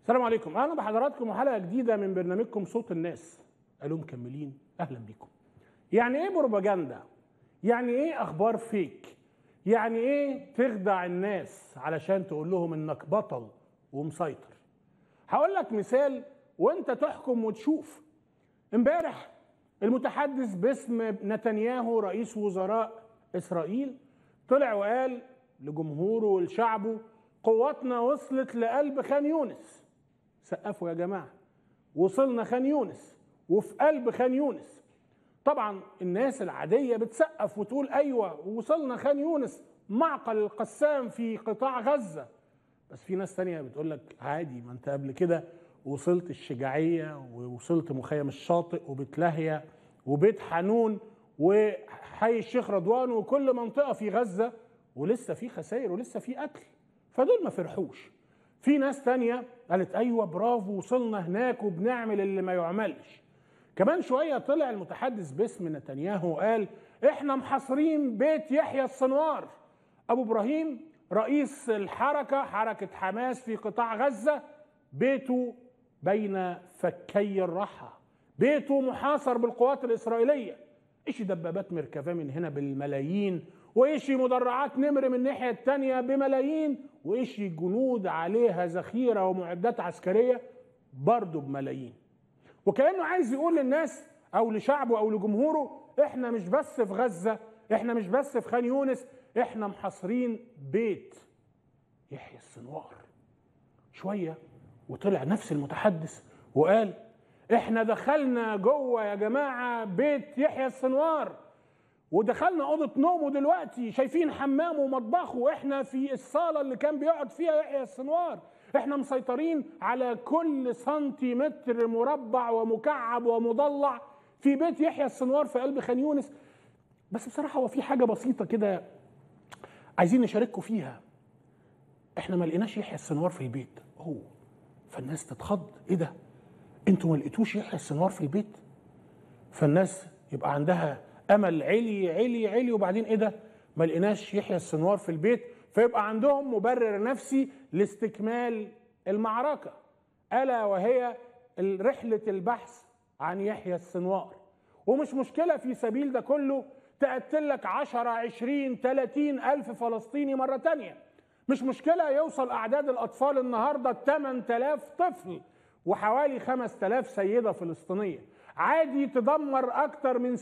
السلام عليكم، اهلا بحضراتكم وحلقه جديده من برنامجكم صوت الناس. قالوا مكملين، اهلا بيكم. يعني ايه بروباجندا؟ يعني ايه اخبار فيك؟ يعني ايه تخدع الناس علشان تقول لهم انك بطل ومسيطر؟ هقول لك مثال وانت تحكم وتشوف. امبارح المتحدث باسم نتنياهو رئيس وزراء اسرائيل طلع وقال لجمهوره ولشعبه: قواتنا وصلت لقلب خان يونس. سقفوا يا جماعه، وصلنا خان يونس وفي قلب خان يونس. طبعا الناس العاديه بتسقف وتقول ايوه وصلنا خان يونس، معقل القسام في قطاع غزه. بس في ناس تانية بتقول لك عادي، ما انت قبل كده وصلت الشجاعيه ووصلت مخيم الشاطئ وبتلاهيا وبيت حانون وحي الشيخ رضوان وكل منطقه في غزه، ولسه في خسائر ولسه في قتل، فدول ما فرحوش. في ناس تانية قالت ايوه برافو وصلنا هناك وبنعمل اللي ما يعملش. كمان شوية طلع المتحدث باسم نتنياهو قال احنا محاصرين بيت يحيى السنوار. ابو ابراهيم رئيس حركة حماس في قطاع غزة، بيته بين فكي الرحى، بيته محاصر بالقوات الإسرائيلية. إيش دبابات مركبة من هنا بالملايين، وإيش مدرعات نمر من الناحية التانية بملايين، وإيش جنود عليها ذخيرة ومعدات عسكرية برضه بملايين. وكأنه عايز يقول للناس أو لشعبه أو لجمهوره إحنا مش بس في غزة، إحنا مش بس في خان يونس، إحنا محاصرين بيت يحيى السنوار. شوية وطلع نفس المتحدث وقال احنا دخلنا جوه يا جماعة بيت يحيى السنوار، ودخلنا أوضة نومه دلوقتي، شايفين حمامه ومطبخه، احنا في الصالة اللي كان بيقعد فيها يحيى السنوار، احنا مسيطرين على كل سنتيمتر مربع ومكعب ومضلع في بيت يحيى السنوار في قلب خان يونس. بس بصراحة هو في حاجة بسيطة كده عايزين نشارككم فيها. احنا ما لقيناش يحيى السنوار في البيت. فالناس تتخض، ايه ده؟ انتوا ما لقيتوش يحيى السنوار في البيت؟ فالناس يبقى عندها امل علي وبعدين ايه ده؟ ما لقيناش يحيى السنوار في البيت، فيبقى عندهم مبرر نفسي لاستكمال المعركة، الا وهي رحلة البحث عن يحيى السنوار. ومش مشكلة في سبيل ده كله تقتلك 10 20 30 ألف فلسطيني مرة تانية. مش مشكلة يوصل أعداد الأطفال النهاردة 8000 طفل وحوالي 5000 سيدة فلسطينية. عادي تدمر أكتر من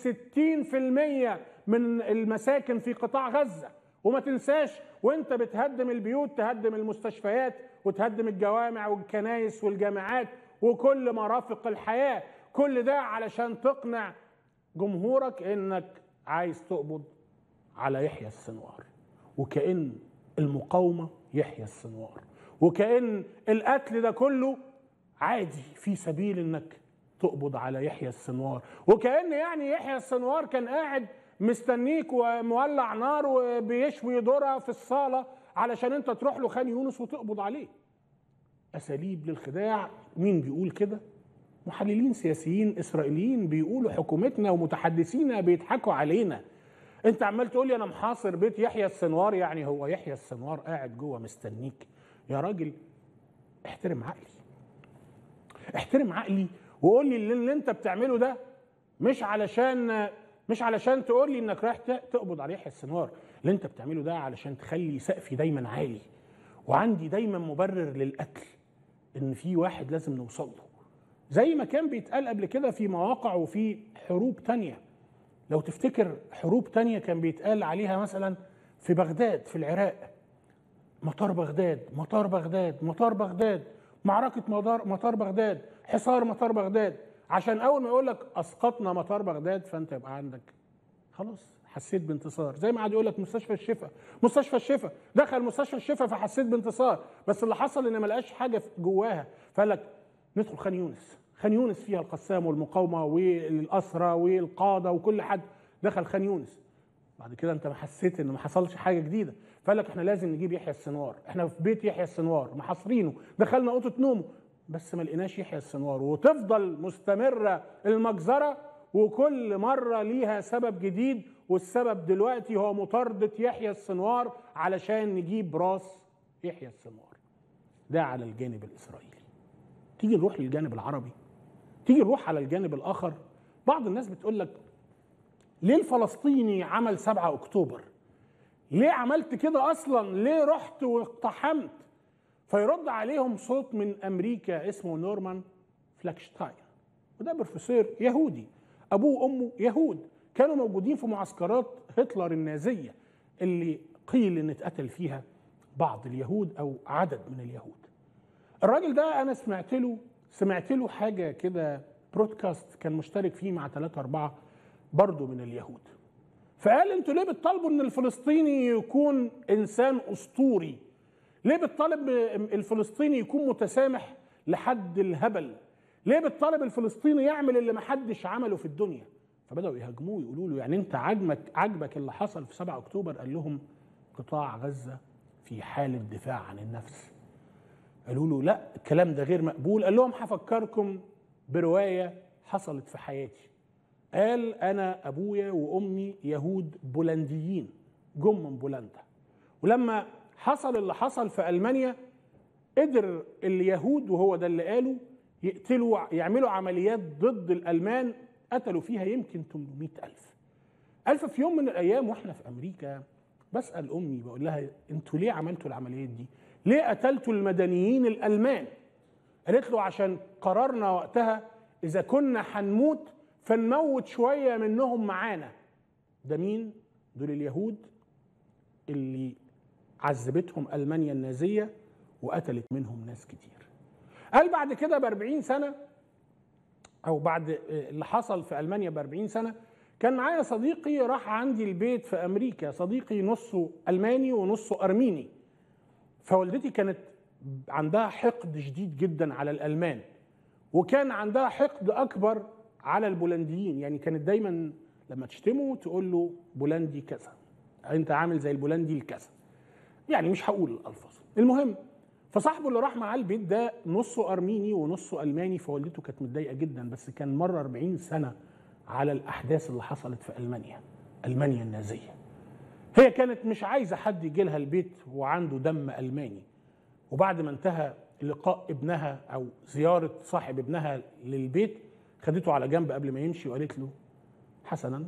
60% من المساكن في قطاع غزة. وما تنساش وانت بتهدم البيوت تهدم المستشفيات وتهدم الجوامع والكنائس والجامعات وكل مرافق الحياة. كل ده علشان تقنع جمهورك انك عايز تقبض على يحيى السنوار، وكأن المقاومة يحيى السنوار، وكأن القتل ده كله عادي في سبيل انك تقبض على يحيى السنوار، وكأن يعني يحيى السنوار كان قاعد مستنيك ومولع نار وبيشوي ذرة في الصالة علشان انت تروح له خان يونس وتقبض عليه. اساليب للخداع. مين بيقول كده؟ محللين سياسيين اسرائيليين بيقولوا حكومتنا ومتحدثينا بيضحكوا علينا. انت عمال تقول لي انا محاصر بيت يحيى السنوار، يعني هو يحيى السنوار قاعد جوه مستنيك؟ يا راجل احترم عقلي، احترم عقلي وقول لي اللي انت بتعمله ده مش علشان تقول لي انك رايح تقبض على يحيى السنوار. اللي انت بتعمله ده علشان تخلي سقفي دايما عالي وعندي دايما مبرر للقتل، ان في واحد لازم نوصل له، زي ما كان بيتقال قبل كده في مواقع وفي حروب تانية. لو تفتكر حروب تانية كان بيتقال عليها مثلا في بغداد في العراق، مطار بغداد، معركة مطار بغداد، حصار مطار بغداد، عشان أول ما يقول لك أسقطنا مطار بغداد فأنت يبقى عندك خلاص حسيت بانتصار. زي ما قاعد يقول لك مستشفى الشفا دخل مستشفى الشفا فحسيت بانتصار، بس اللي حصل إن ما لقاش حاجة جواها، فقال لك ندخل خان يونس. خان يونس فيها القسام والمقاومة والأسرى والقادة وكل حد دخل خان يونس. بعد كده انت ما حسيت ان ما حصلش حاجه جديده، فقال لك احنا لازم نجيب يحيى السنوار، احنا في بيت يحيى السنوار محاصرينه، دخلنا اوضه نومه بس ما لقيناش يحيى السنوار. وتفضل مستمره المجزره وكل مره ليها سبب جديد، والسبب دلوقتي هو مطارده يحيى السنوار علشان نجيب راس يحيى السنوار. ده على الجانب الاسرائيلي. تيجي نروح للجانب العربي، تيجي نروح على الجانب الآخر. بعض الناس بتقول لك ليه الفلسطيني عمل 7 أكتوبر؟ ليه عملت كده أصلا؟ ليه رحت واقتحمت؟ فيرد عليهم صوت من أمريكا اسمه نورمان فلاكشتاين، وده بروفيسور يهودي أبوه وأمه يهود، كانوا موجودين في معسكرات هتلر النازية اللي قيل إن اتقتل فيها بعض اليهود أو عدد من اليهود. الراجل ده أنا سمعت له حاجة كده، برودكاست كان مشترك فيه مع 3-4 برضه من اليهود، فقال انتوا ليه بتطالبوا ان الفلسطيني يكون انسان اسطوري؟ ليه بتطالب الفلسطيني يكون متسامح لحد الهبل؟ ليه بتطالب الفلسطيني يعمل اللي محدش عمله في الدنيا؟ فبداوا يهاجموه يقولوا له يعني انت عجبك اللي حصل في 7 اكتوبر؟ قال لهم قطاع غزة في حالة دفاع عن النفس. قالوا له لا الكلام ده غير مقبول. قال لهم هفكركم برواية حصلت في حياتي. قال أنا أبويا وأمي يهود بولنديين جم من بولندا، ولما حصل اللي حصل في ألمانيا قدر اليهود، وهو ده اللي قاله، يعملوا عمليات ضد الألمان قتلوا فيها يمكن 800,000. في يوم من الأيام وإحنا في أمريكا بسأل أمي بقول لها أنتوا ليه عملتوا العمليات دي؟ ليه قتلتوا المدنيين الألمان؟ قالت له عشان قررنا وقتها إذا كنا هنموت فنموت شوية منهم معانا. ده مين؟ دول اليهود اللي عذبتهم ألمانيا النازية وقتلت منهم ناس كتير. قال بعد كده ب40 سنة أو بعد اللي حصل في ألمانيا ب40 سنة كان معايا صديقي راح عندي البيت في أمريكا، صديقي نصه ألماني ونصه أرميني، فوالدتي كانت عندها حقد شديد جدا على الألمان، وكان عندها حقد أكبر على البولنديين. يعني كانت دايما لما تشتمه تقول له بولندي كذا، انت عامل زي البولندي الكذا، يعني مش هقول الالفاظ. المهم فصاحبه اللي راح معاه البيت ده نصه ارميني ونصه الماني، فوالدته كانت متضايقه جدا، بس كان مر 40 سنه على الاحداث اللي حصلت في المانيا النازيه. هي كانت مش عايزه حد يجي لها البيت وعنده دم الماني. وبعد ما انتهى لقاء ابنها او زياره صاحب ابنها للبيت خدته على جنب قبل ما يمشي وقالت له حسنا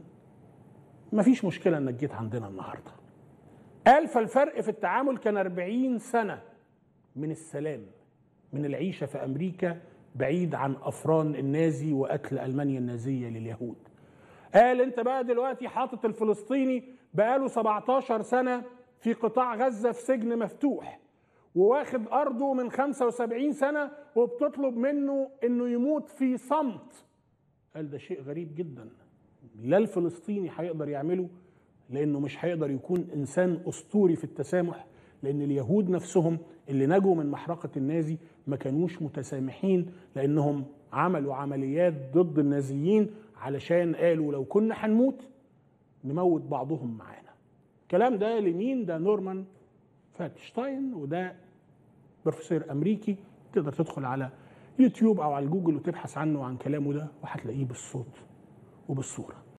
مفيش مشكلة انك جيت عندنا النهاردة. قال فالفرق في التعامل كان 40 سنة من السلام، من العيشة في أمريكا بعيد عن أفران النازي وقتل ألمانيا النازية لليهود. قال انت بقى دلوقتي حاطط الفلسطيني بقاله 17 سنة في قطاع غزة في سجن مفتوح، وواخد أرضه من 75 سنة وبتطلب منه إنه يموت في صمت. قال ده شيء غريب جدا، لا الفلسطيني هيقدر يعمله لأنه مش هيقدر يكون إنسان أسطوري في التسامح، لأن اليهود نفسهم اللي نجوا من محرقة النازي ما كانوش متسامحين، لأنهم عملوا عمليات ضد النازيين علشان قالوا لو كنا هنموت نموت بعضهم معانا. الكلام ده لمين؟ ده نورمان فلاكشتاين، وده بروفيسور أمريكي. تقدر تدخل على يوتيوب أو على جوجل وتبحث عنه عن كلامه ده وهتلاقيه بالصوت وبالصورة.